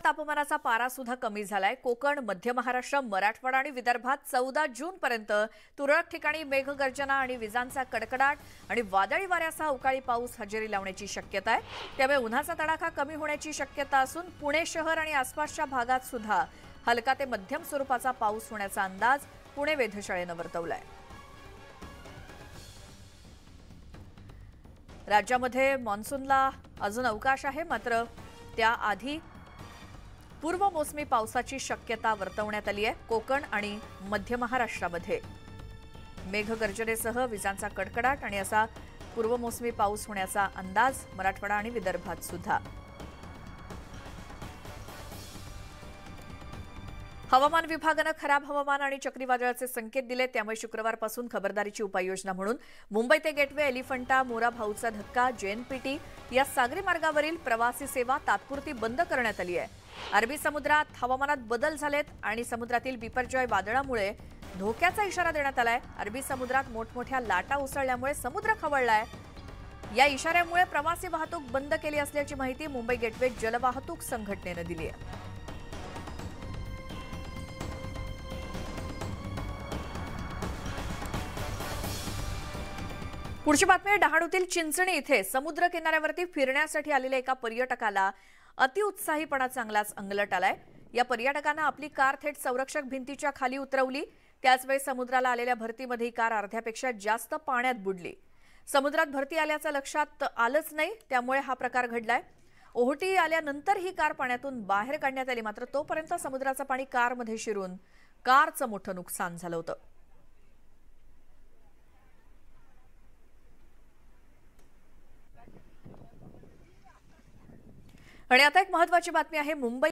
तापमानाचा पारा सुद्धा कमी झालाय। कोकण, मध्य महाराष्ट्र, मराठवाडा आणि विदर्भात 14 जून पर्यंत तुरळक ठिकाणी मेघगर्जना आणि विजांचा कडकडाट आणि वादळी वाऱ्यासह अवकाळी पाऊस हजेरी लावण्याची शक्यता आहे। त्यामुळे उन्हाचा तडाखा कमी होण्याची शक्यता असून पुणे शहर आणि आसपासच्या भागात सुद्धा हलका ते मध्यम स्वरूपाचा पाऊस होण्याचा अंदाज पुणे वेधशाळेनं वर्तवलाय। राज्यामध्ये मान्सूनला अजून अवकाश आहे, मात्र त्याआधी पूर्व मोसमी पावसाची शक्यता वर्तवण्यात आली आहे। कोकण आणि मध्य महाराष्ट्रामध्ये मेघगर्जनेसह विजांचा कडकडाट आणि असा पूर्व मोसमी पाऊस होण्याचा अंदाज मराठवाडा आणि विदर्भात सुद्धा। हवामान विभागाने खराब हवामान आणि चक्रीवादळाचे संकेत दिले, त्यामुळे शुक्रवारपासून खबरदारीची उपाययोजना म्हणून मुंबई ते गेटवे, एलिफंटा, मोरा भाऊचा धक्का, जेएनपीटी या सागरी मार्गावरील प्रवासी सेवा तात्पुरती बंद करण्यात आली आहे। अरबी समुद्रात हवामानात बदल झालेत आणि समुद्रातील बिपरजॉय वादळामुळे धोक्याचा इशारा देण्यात आलाय। अरबी समुद्रात मोठमोठ्या लाटा उसळल्यामुळे समुद्र खवळलाय। या इशाऱ्यामुळे प्रवासी वाहतूक बंद केली असल्याची माहिती मुंबई गेटवे जलवाहतूक संघटनेने दिली आहे। पुढची बातमी आहे डहाणूतील चिंचणी इथे समुद्र किनाऱ्यावरती फिरण्यासाठी आलेल्या एका पर्यटकाला अतिउत्साहीपणा चांगलाच अंगलट आलाय। या पर्यटकाने आपली कार थेट संरक्षक भिंतीच्या खाली उतरवली। त्याचवेळी समुद्राला आलेल्या भरतीमध्ये कार अर्ध्यापेक्षा जास्त पाण्यात बुडली। समुद्रात भरती आल्याचं लक्षात आलंच नाही, त्यामुळे हा प्रकार घडलाय। ओहोटी आल्यानंतर ही कार पाण्यातून बाहेर काढण्यात आली, मात्र तोपर्यंत समुद्राचं पाणी कारमध्ये शिरून कारचं मोठं नुकसान झालं होतं। आणि आता एक महत्त्वाची बातमी आहे मुंबई